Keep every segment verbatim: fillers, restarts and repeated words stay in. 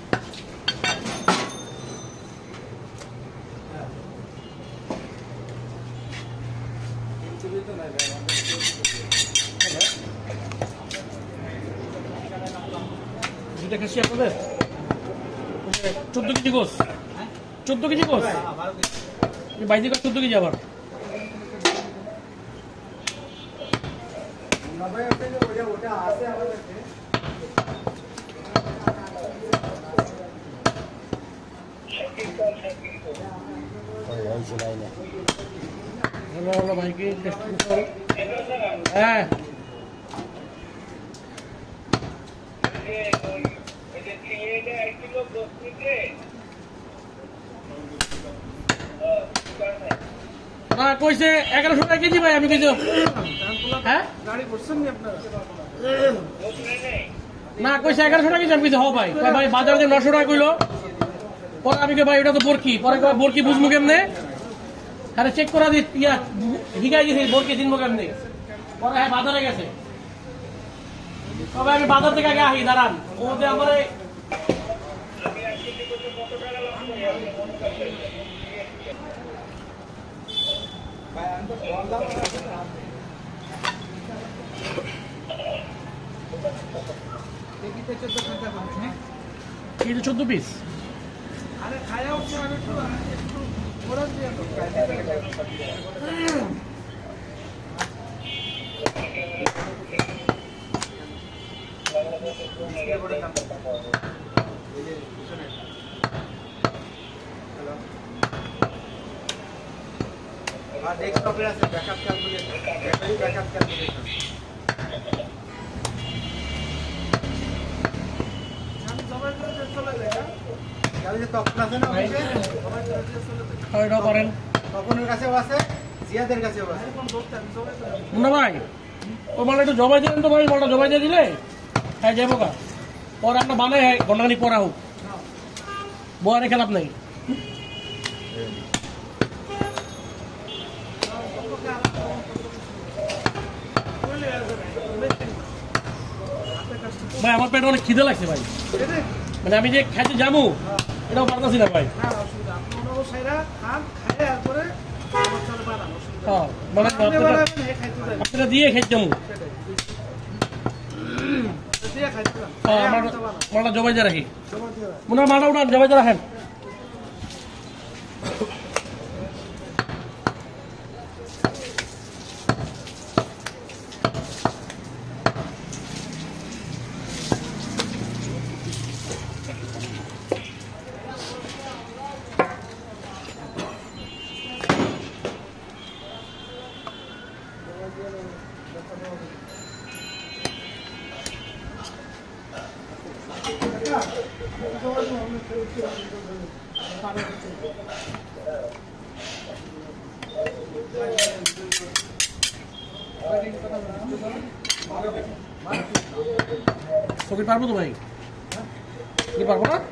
দুটা খাসি আপনাদের চোদ্দ কেজি গোস, চোদ্দ কেজি গোস বাইজি করে চোদ্দ কেজি আবার ভালো ভালো ভাইকে হ্যাঁ কইছে এগারোশো টাকা কেজি ভাই আমি কইছি হ্যাঁ না কইছে এগারোশো টাকা কেজি আমি কইছি হ ভাই ভাই বাজারে নশো টাকা কইলো পরে আমি ভাই ওটা তো বরকি পরে বরকি বুঝবো কেমনে আরে চেক করা দি ইয়া হিগাই দিছি বরকি চিনবো কেমনে পরে হ্যাঁ বাজারে গেছে তবে আমি বাজার থেকে আগে আহি দাঁড়ান ওদের আমার চোদ্দ পিস আরে খায়া উঠছে আমি একটু একটু ওরা দিয়ে আর ডেস্কটপে আছে backup calculator battery backup calculator আমি জমা করে চলে যাই না গাড়ি যে তখন আছে না ওই যে জমা করে চলে যাই হয়তো করেন তপনের কাছেও আছে জিয়াদের কাছেও আছে কোন দোস্ত আমি জমা করে না ভাই ও মালটা একটু জমা দিলেন তো ভাই মালটা জমা দিয়ে দিলে হ্যাঁ যাবো কা পরে আমরা বানাই হয় ঘন্টাখানি পড়া হোক বয়ারে খেলাপ নাই ভাই আমার পেটে অনেক খিদে লাগছে ভাই মানে আমি যে খাইতে যাবো এটাও পারতাছি না ভাই মানে আপনারা দিয়ে খাইতে যাবো মালটা জবাই দিয়ে রাখি মনে হয় মালটা উঠান জবাই দিয়ে রাখেন ছবি পারবো তো ভাই কি পারবো না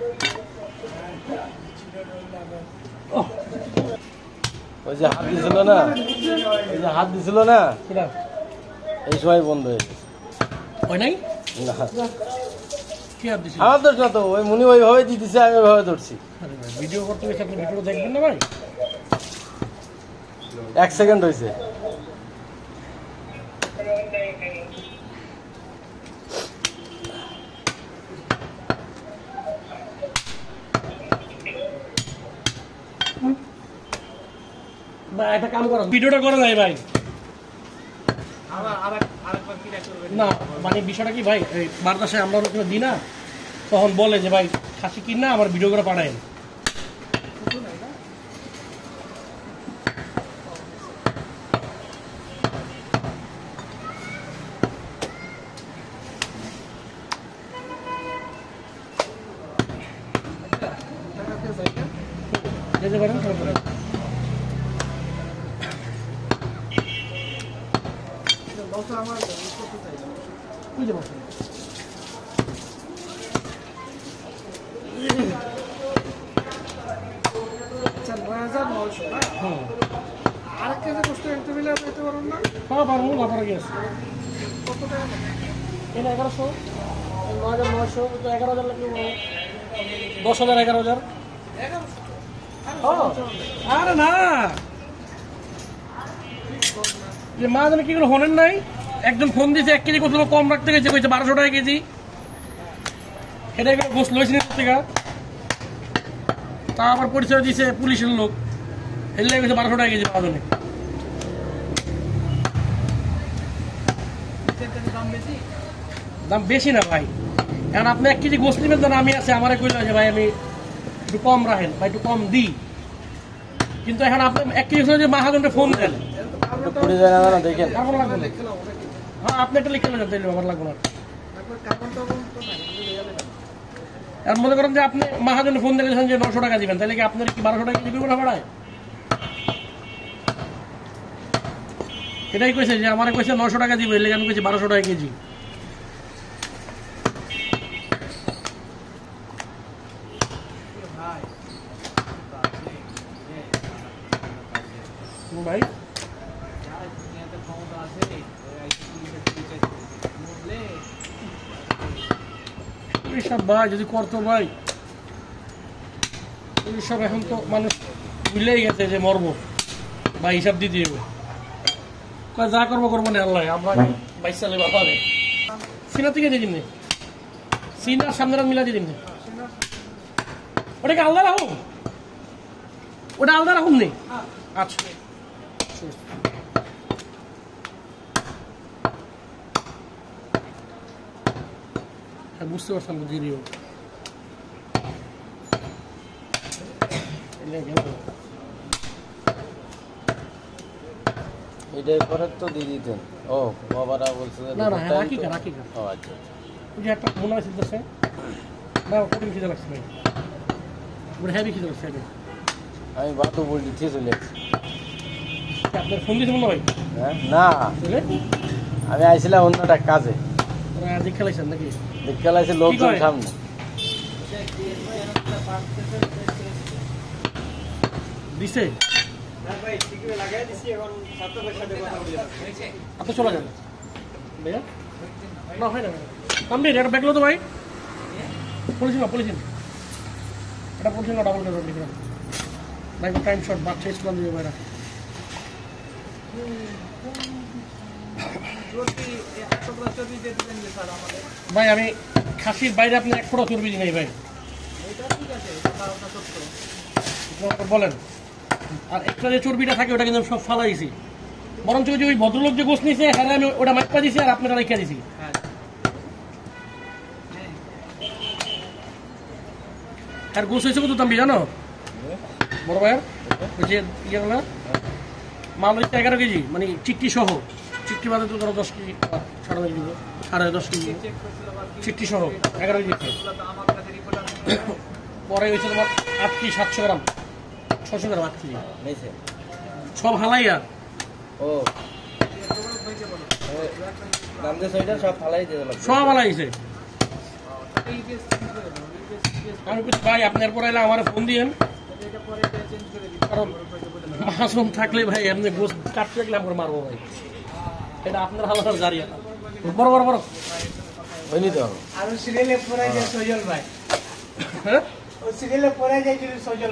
ওই যে হাত দিছিল না ওই যে হাত দিছিল না এই সময় বন্ধ হয়ে গেছে ওই নাই না কি হাত দিছিল আমার দোষ না তো ওই মুনি ওইভাবে দিতেছে আমি ওইভাবে ধরছি ভিডিও করতে গেছে আপনি ভিডিও দেখবেন না ভাই এক সেকেন্ড হয়েছে ভাই একটা কাম করো ভিডিওটা করে নাই ভাই না মানে বিষয়টা কি ভাই বারদাসে আমরা ওখানে দিই না তখন বলে যে ভাই খাসি কিন না আমার ভিডিও করে পাঠায় যেতে পারেন আমার বুঝতে পারছি আচ্ছা নয় হাজার নয়শো না হ্যাঁ আর এক কেজি কষ্ট একটু মিলে পেতে পারুন না হ্যাঁ পারবো না পারা গিয়েছে কত টাকা এটা এগারোশো নয় হাজার নয়শো তো এগারো হাজার লাগবে দশ হাজার এগারো হাজার আরে না যে মা জানে কি করে হনেন নাই একজন ফোন দিয়েছে এক কেজি কোথাও কম রাখতে গেছে কইছে বারোশো টাকা কেজি এটা করে গোস লইছি থেকে তা আবার পরিচয় দিয়েছে পুলিশের লোক হেললে গেছে বারোশো টাকা কেজি পাওয়া জন্য দাম বেশি না ভাই কারণ আপনি এক কেজি গোস নেবেন তো আমি আছে আমার কইল যে ভাই আমি একটু কম রাখেন ভাই একটু কম দিই কিন্তু এখন আপনি এক কেজি যে মাহাজনটা ফোন দেন দেখেন হ্যাঁ আপনি একটা লিখে নেবেন তাইলে আমার লাগবে না আর মনে করেন যে আপনি মাহাজনে ফোন দেখেছেন যে নশো টাকা দিবেন তাহলে কি আপনার কি বারোশো টাকা কেজি না ভাড়ায় এটাই কইছে যে আমার কইছে নশো টাকা দিবে এলে আমি কইছি বারোশো টাকা কেজি ভাই সব ভাই যদি করতো ভাই সব এখন তো মানুষ ভুলেই গেছে যে মরব বা হিসাব দিতে হবে যা করবো করবো না আল্লাহ আমরা বাইশ সালে বাবা সিনা থেকে দিয়ে দিমনি সিনার সামনে মিলা দিয়ে দিমনি ওটাকে আলাদা রাখুন ওটা আলাদা রাখুন নি আচ্ছা বুঝতে পারতাম দিদিও এটার পরে তো দিয়ে দিতেন ও বাবারা বলছে না না রাখি কা রাখি কা ও আচ্ছা ওই যে একটা মনে আছে দশে না কঠিন খিদে লাগছে ভাই ওটা হেভি খিদে লাগছে আমি বাতো বলছি ঠিক চলে আপনার ফোন দিয়েছে মনে হয় হ্যাঁ না চলে আমি আইছিলাম অন্য একটা কাজে আজকে খেলাইছেন নাকি দেখতে লাগছে লোকজন সামনে দিছে আপনি চলে যান ভাইয়া না হয় না কমপ্লিট এটা ব্যাগলো তো ভাই পলিসিন না পলিসিন এটা পলিসিন না ডাবল করে লিখলাম ভাই টাইম শর্ট বাদ শেষ করে দিবে ভাইরা ভাই আমি খাসির বাইরে আপনি এক ফোঁটা চর্বি দিই নাই ভাই বলেন আর একটা যে চর্বিটা থাকে ওটা কিন্তু সব ফালা দিছি বরঞ্চ যে ওই ভদ্রলোক যে গোস নিয়েছে হ্যাঁ আমি ওটা মাইপা দিছি আর আপনারা রেখে দিছি আর গোস হয়েছে কত দাম জানো বড় ভাইয়ার ওই যে ইয়েগুলা মাল হচ্ছে এগারো কেজি মানে চিকটি সহ চিকটি বাদে তো ধরো দশ কেজি সাড়ে দশ কেজি সাড়ে দশ কেজি চিকটি সহ এগারো কেজি পরে হয়েছে তোমার আট কেজি সাতশো গ্রাম ছশো গ্রাম আট কেজি সব হালাইয়া ও সব ফালাই সব হালাইছে আমি কিছু ভাই আপনার পরে এলে আমার ফোন দিয়েন কারণ মাসুম থাকলে ভাই এমনি গোস কাটতে থাকলে আমার মারবো ভাই এটা আপনার হালার জারিয়া বড় বড় বড় হয়নি তো আর সিরিয়ালে পড়াই যায় সজল ভাই হ্যাঁ ও সিরিয়ালে পড়াই যায় যদি সজল